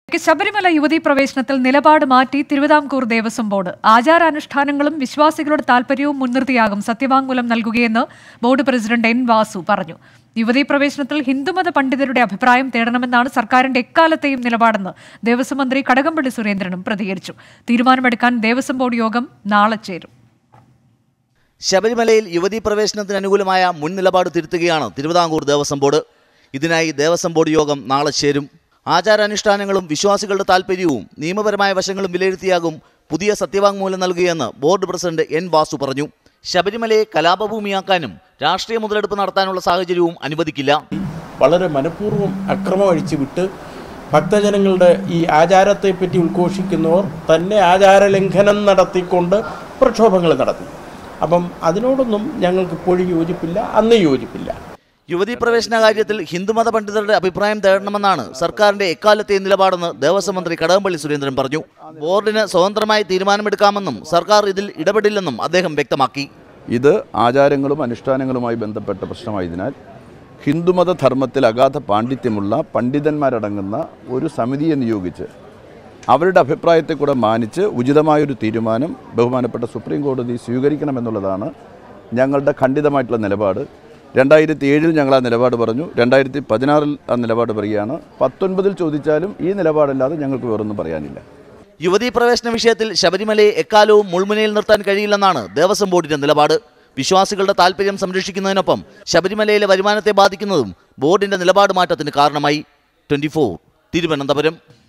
ശബരിമല യുവതീ പ്രവേശനത്തിൽ നിലപാട് മാറ്റി തിരുവിതാംകൂർ ദേവസ്വം ബോർഡ്. ആചാരാനുഷ്ഠാനങ്ങളും വിശ്വാസികളുടെ താൽപര്യവും മുൻനിർത്തിയാകും സത്യവാങ്മൂലം നൽകുകയെന്ന് ബോർഡ് പ്രസിഡന്റ് എൻ വാസു പറഞ്ഞു. യുവതീ പ്രവേശനത്തിൽ ഹിന്ദുമത പണ്ഡിതരുടെ അഭിപ്രായം തേടണമെന്നാണ് സർക്കാരിന്റെ എക്കാലത്തെയും നിലപാടെന്ന് ദേവസ്വം മന്ത്രി കടകംപള്ളി സുരേന്ദ്രനും പ്രതികരിച്ചു. തീരുമാനമെടുക്കാൻ ദേവസ്വം ബോർഡ് യോഗം നാളെ ചേരും. ശബരിമലയിൽ യുവതീ പ്രവേശനത്തിന് അനുകൂലമായ മുൻ നിലപാട് തിരുത്തുകയാണ് തിരുവിതാംകൂർ ദേവസ്വം ബോർഡ്. ഇതിനായി ദേവസ്വം ബോർഡ് യോഗം നാളെ ചേരും. ആചാരാനുഷ്ഠാനങ്ങളും വിശ്വാസികളുടെ താൽപര്യവും നിയമപരമായ വശങ്ങളും വിലയിരുത്തിയാകും പുതിയ സത്യവാങ്മൂലം നൽകുകയെന്ന് ബോർഡ് പ്രസിഡന്റ് എൻ വാസു പറഞ്ഞു. ശബരിമലയെ കലാപഭൂമിയാക്കാനും രാഷ്ട്രീയ മുതലെടുപ്പ് നടത്താനുള്ള സാഹചര്യവും അനുവദിക്കില്ല. വളരെ മനഃപൂർവ്വം അക്രമം അഴിച്ചുവിട്ട് ഭക്തജനങ്ങളുടെ ഈ ആചാരത്തെപ്പറ്റി ഉദ്ഘോഷിക്കുന്നവർ തന്നെ ആചാരലംഘനം നടത്തിക്കൊണ്ട് പ്രക്ഷോഭങ്ങൾ നടത്തി. അപ്പം അതിനോടൊന്നും ഞങ്ങൾക്ക് ഇപ്പോഴും യോജിപ്പില്ല, അന്ന് യോജിപ്പില്ല. യുവതീ പ്രവേശന കാര്യത്തിൽ ഹിന്ദുമത പണ്ഡിതരുടെ അഭിപ്രായം തേടണമെന്നാണ് സർക്കാരിന്റെ എക്കാലത്തെ നിലപാടെന്ന് ദേവസ്വം മന്ത്രി കടകംപള്ളി സുരേന്ദ്രൻ പറഞ്ഞു. ബോർഡിന് സ്വതന്ത്രമായി തീരുമാനമെടുക്കാമെന്നും സർക്കാർ ഇതിൽ ഇടപെടില്ലെന്നും അദ്ദേഹം വ്യക്തമാക്കി. ഇത് ആചാരങ്ങളും അനുഷ്ഠാനങ്ങളുമായി ബന്ധപ്പെട്ട പ്രശ്നമായതിനാൽ ഹിന്ദുമത ധർമ്മത്തിൽ അഗാധ പാണ്ഡിത്യമുള്ള പണ്ഡിതന്മാരടങ്ങുന്ന ഒരു സമിതിയെ നിയോഗിച്ച് അവരുടെ അഭിപ്രായത്തെ കൂടെ മാനിച്ച് ഉചിതമായൊരു തീരുമാനം ബഹുമാനപ്പെട്ട സുപ്രീം കോടതി സ്വീകരിക്കണമെന്നുള്ളതാണ് ഞങ്ങളുടെ ഖണ്ഡിതമായിട്ടുള്ള നിലപാട്. 2007 ഞങ്ങൾ ആ നിലപാട് പറഞ്ഞു, 2016 ആ നിലപാട് പറയുകയാണ്. 19 ചോദിച്ചാലും ഈ നിലപാടല്ലാതെ ഞങ്ങൾക്ക് വേറൊന്നും പറയാനില്ല. യുവതീ പ്രവേശന വിഷയത്തിൽ ശബരിമലയെ എക്കാലവും മുൾമുനയിൽ നിർത്താൻ കഴിയില്ലെന്നാണ് ദേവസ്വം ബോർഡിന്റെ നിലപാട്. വിശ്വാസികളുടെ താൽപര്യം സംരക്ഷിക്കുന്നതിനൊപ്പം ശബരിമലയിലെ വരുമാനത്തെ ബാധിക്കുന്നതും ബോർഡിന്റെ നിലപാട് മാറ്റത്തിന് കാരണമായി. 24 തിരുവനന്തപുരം.